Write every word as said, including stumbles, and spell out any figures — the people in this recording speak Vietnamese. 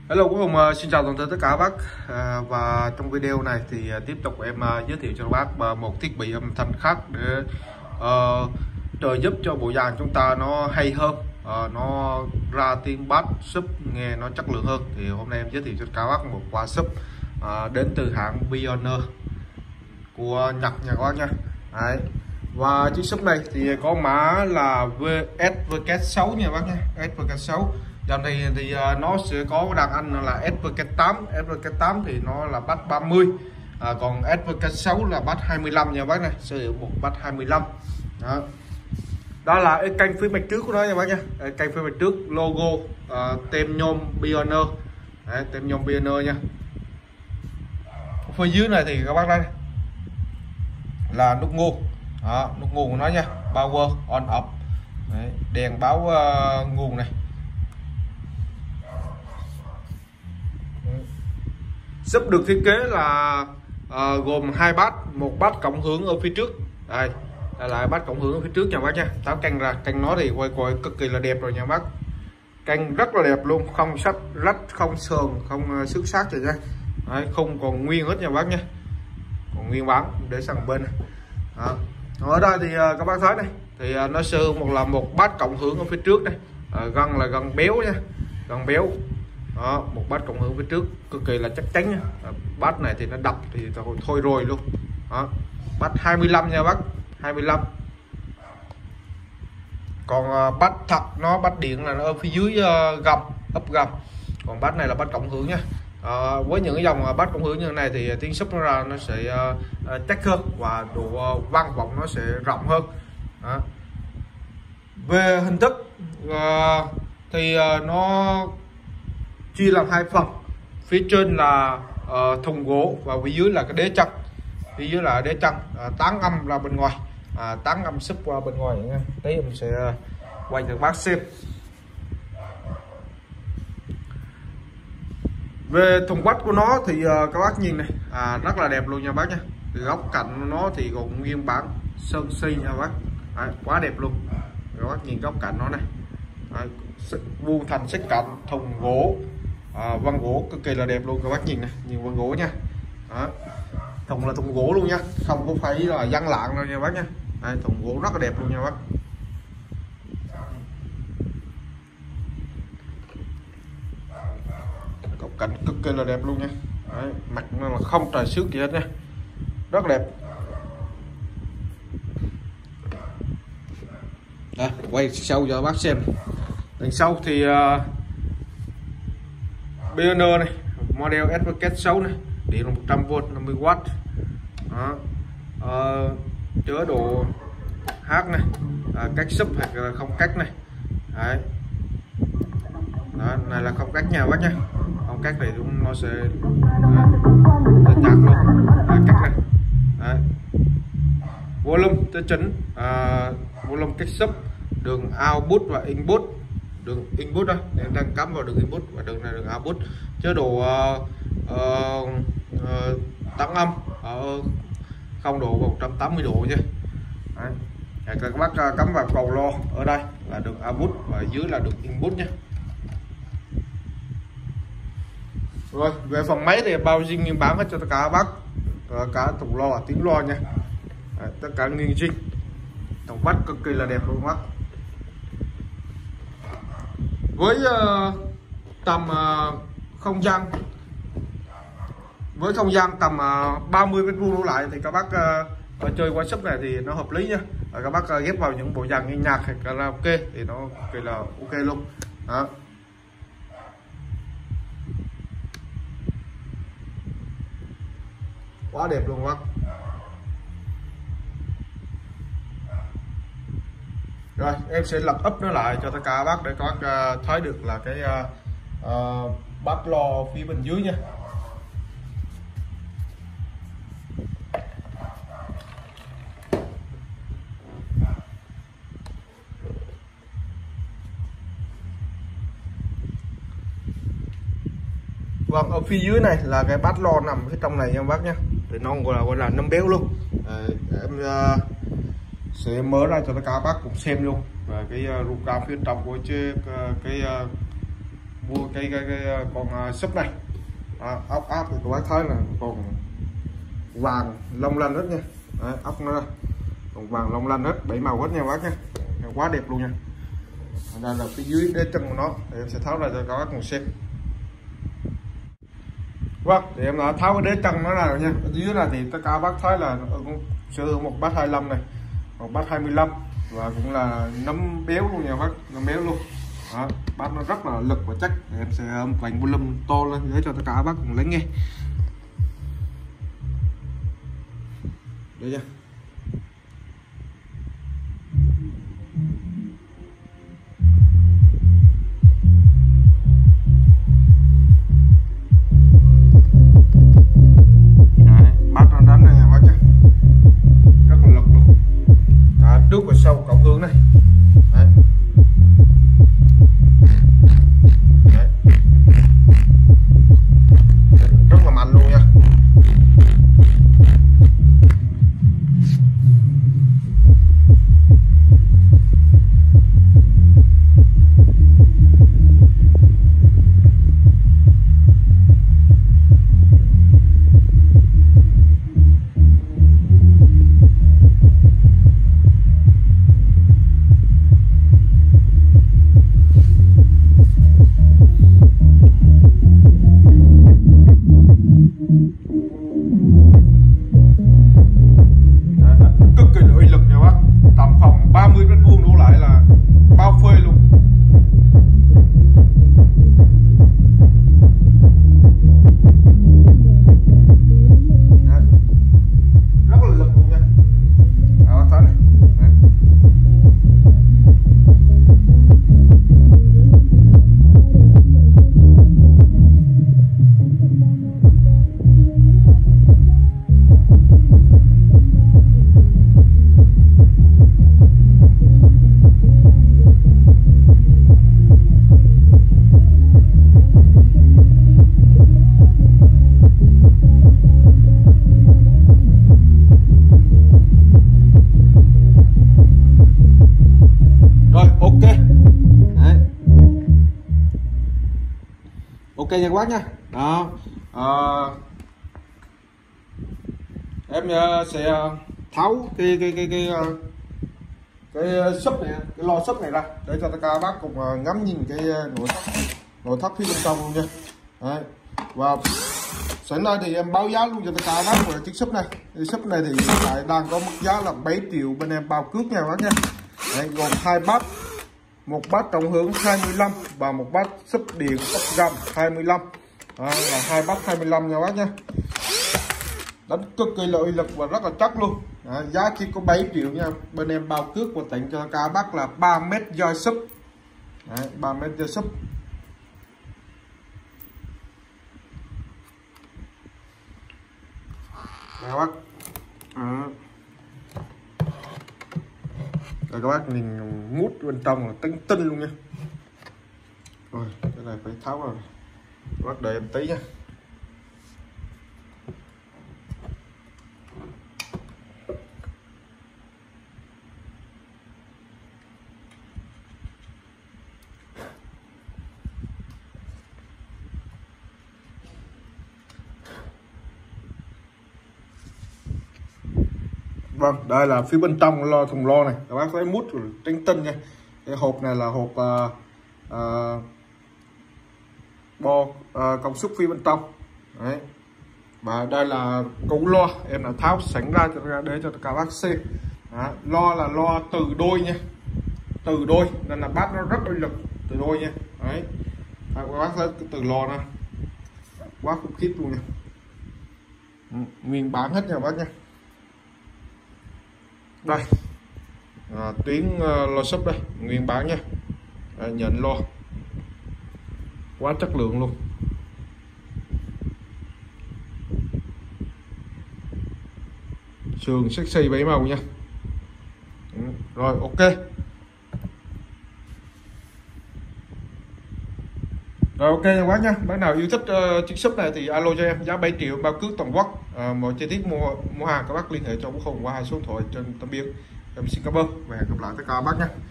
Hello quý Hùng, uh, xin chào toàn thể tất cả các bác. uh, Và trong video này thì uh, tiếp tục em uh, giới thiệu cho các bác uh, một thiết bị âm thanh khác để uh, trợ giúp cho bộ dàn chúng ta nó hay hơn, uh, nó ra tiếng bass sub nghe nó chất lượng hơn. Thì hôm nay em giới thiệu cho các bác một quả sub uh, đến từ hãng Pioneer của Nhật nha các bác nha. Đấy. Và chiếc sub này thì có mã là ét vê ca sáu nha các bác nha, ét vê ca sáu. Dòng này thì uh, nó sẽ có đàn anh là ét vê ca tám, ét vê ca tám thì nó là bass ba mươi, à, còn ét vê ca sáu là bass hai mươi lăm nha bác này, sử dụng một bass hai mươi lăm. Đó. Đó là cái kênh phía bên trước của nó nha bác nha, kênh phía bên trước logo uh, tem nhôm Pioneer. Đấy, tem nhôm Pioneer nha. Phía dưới này thì các bác đây là nút nguồn, đó, nút nguồn của nó nha, power on off. Đấy, đèn báo uh, nguồn này. Sub được thiết kế là uh, gồm hai bass, một bass cộng hưởng ở phía trước. Đây, đây là bass cộng hưởng ở phía trước nha bác nha. Táo canh ra, canh nó thì quay quay cực kỳ là đẹp rồi nha bác. Canh rất là đẹp luôn, không sắt rách, không sờn, không uh, xước sát rồi nha. Đấy, không còn nguyên hết nha bác nha. Còn nguyên bán để sang bên này. Đó. Ở đây thì uh, các bác thấy này, thì uh, nó sử một là một bass cộng hưởng ở phía trước đây. Uh, gân là gân béo nha, gân béo. Đó, một bass cộng hưởng phía trước cực kỳ là chắc chắn nha. Bass này thì nó đập thì thôi, thôi rồi luôn. Đó, bass hai mươi lăm nha bác, hai mươi lăm. Còn uh, bass thật nó bass điện là nó ở phía dưới uh, gầm, ấp gầm. Còn bass này là bass cộng hưởng nha. Uh, với những cái dòng uh, bass cộng hưởng như thế này thì tiếng sub nó ra nó sẽ uh, uh, chắc hơn và độ uh, vang vọng nó sẽ rộng hơn. Đó. Về hình thức uh, thì uh, nó chia làm hai phần. Phía trên là uh, thùng gỗ và phía dưới là cái đế chân. Phía dưới là đế chân, uh, tán âm ra bên ngoài, uh, tán âm sub qua bên ngoài nha. Tí em sẽ quay cho các bác xem. Về thùng quách của nó thì uh, các bác nhìn này, à, rất là đẹp luôn nha bác nha. Từ góc cạnh nó thì còn nguyên bản sơn si nha bác. Đấy, quá đẹp luôn. Các bác nhìn góc cạnh nó này. Đấy, vuông thành xích cạnh, thùng gỗ, à, vân gỗ cực kỳ là đẹp luôn. Các bác nhìn này, nhìn vân gỗ nha. Đó. Thùng là thùng gỗ luôn nha, không có phải là vân lạng đâu nha bác nha. Đây, thùng gỗ rất là đẹp luôn nha bác. Góc cạnh cực kỳ là đẹp luôn nha. Đấy, mặt nó là không trầy xước gì hết nha, rất đẹp. Đây, quay sau cho bác xem. Đằng sau thì uh, Pioneer này, model ét vê ca sáu này, điện là một trăm vôn, năm mươi oát. Đó. Uh, chứa độ hát này, uh, cách sub hoặc là không cách này. Đấy. Đó, này là không cách nha bác nha. Không cách này cũng nó sẽ chặt luôn. Đấy, cách này. Đấy. Volume tới chỉnh, uh, volume cách sub, đường output và input. Đường input đó, em đang cắm vào đường input và đường này đường output. Chế độ uh, uh, uh, tăng âm ở không độ một trăm tám mươi độ nha. Đấy. Các bác uh, cắm vào cầu lo ở đây là đường output và dưới là đường input nhé. Rồi về phần máy thì bao zin nguyên bản hết cho tất cả các bác, uh, cả thùng lo và tiếng lo nha. Đấy, tất cả nguyên zin, thùng bắt cực kỳ là đẹp luôn bác. Với uh, tầm uh, không gian với không gian tầm uh, ba mươi mét vuông đổ lại thì các bác uh, chơi qua sub này thì nó hợp lý nha. Và các bác uh, ghép vào những bộ dàn nghe nhạc hay karaoke thì nó cực kỳ là ok luôn. Đó. Quá đẹp luôn bác. Rồi em sẽ lật úp nó lại cho tất cả các bác để các bác uh, thấy được là cái uh, uh, bass lo phía bên dưới nha. Vâng, ở phía dưới này là cái bass lo nằm phía trong này nha bác nhé. Thì nó gọi là gọi là nấm béo luôn. À, em uh, sẽ mở ra cho tất cả các bác cùng xem luôn về cái uh, rucam phía trong của chiếc uh, cái uh, mua cái cái, cái con súp này. Đó, ốc áp thì các bác thấy là còn vàng long lanh hết nha. Đấy, ốc nó còn vàng long lanh hết, bảy màu hết nha bác nha, quá đẹp luôn nha. Đây là phía dưới đế chân của nó thì em sẽ tháo ra cho các bác cùng xem. Vâng, thì em đã tháo cái đế chân nó ra rồi nha. Ở dưới này thì tất cả bác thấy là sở hữu một bát hai mươi lăm này, một bát hai mươi lăm và cũng là nấm béo luôn nha bác, nấm béo luôn. Đó, bát nó rất là lực và chắc. Em sẽ vành volume to lên để cho tất cả bác cùng lấy nghe. Đây nha. Trước và sau cộng hướng này. Đấy. Đấy. Rất là mạnh luôn nha. Ok nha các bác nha. Đó, à, em uh, sẽ tháo cái cái cái cái cái, cái súp này, cái lo súp này ra để cho tất cả các bác cùng uh, ngắm nhìn cái nội thất nội thất phía bên trong luôn nha. Đấy. Và sẵn đây thì em báo giá luôn cho tất cả các bác về chiếc súp này. Cái súp này thì hiện tại đang có mức giá là bảy triệu bên em bao cước nha các bác nha. Đấy, gồm hai bát, một bát trọng hướng hai mươi lăm và một bát súp điện ốc gầm hai mươi lăm. Đó, là hai bát hai mươi lăm nha bác nha. Đánh cực kỳ lợi lực và rất là chắc luôn. Đó, giá chỉ có bảy triệu nha. Bên em bao cước và tặng cho cả bác là ba mét doi súp. Đấy, ba mét doi súp. Đây các bác. Đó. Đây các bác nhìn mút bên trong là tinh tinh luôn nha. Rồi cái này phải tháo rồi. Các bác đợi em tí nha. Vâng, đây là phía bên trong lo thùng lo này, các bác thấy mút tinh tinh nha. Cái hộp này là hộp uh, uh, bo uh, công suất phía bên trong. Đấy. Và đây là cấu lo em đã tháo sẵn ra cho để cho các bác xem. Đó. Lo là lo từ đôi nha, từ đôi nên là bát nó rất là lực, từ đôi nha. Đấy. Các bác thấy cái từ lo này quá khủng khiếp luôn nha. Ừ, nguyên bản hết nha bác nha. Đây à, tuyến uh, lo súp đây nguyên bản nha. À, nhận lo quá chất lượng luôn. Sườn sexy bảy màu nha. Ừ, rồi ok. Rồi ok nha bác nha. Bác nào yêu thích uh, chiếc súp này thì alo cho em, giá bảy triệu bao cước toàn quốc. Uh, mọi chi tiết mua mua hàng các bác liên hệ cho bố Hùng qua hai số điện thoại trên tấm biên. Em xin cảm ơn và hẹn gặp lại tất cả các bác nhé.